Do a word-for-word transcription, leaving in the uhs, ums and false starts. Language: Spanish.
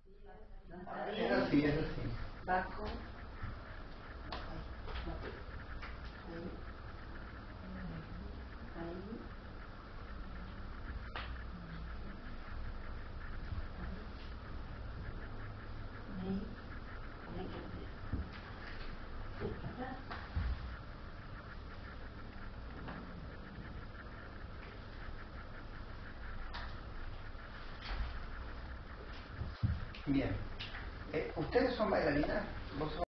Es así, es así. Bajo. Ahí. Ahí. Ahí. Bien. Eh, ¿Ustedes son bailarinas? ¿Vos sos